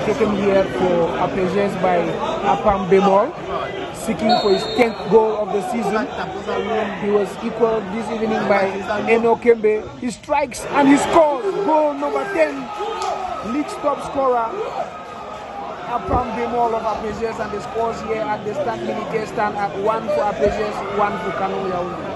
taken here for Apejes by Apam Bemol, seeking for his 10th goal of the season. He was equal this evening by Eno Kembe. He strikes and he scores. Goal number 10. League's top scorer, Apam Bemol of Apejes, and the scores here at the stand stand at 1 for Apejes, 1 for Canon.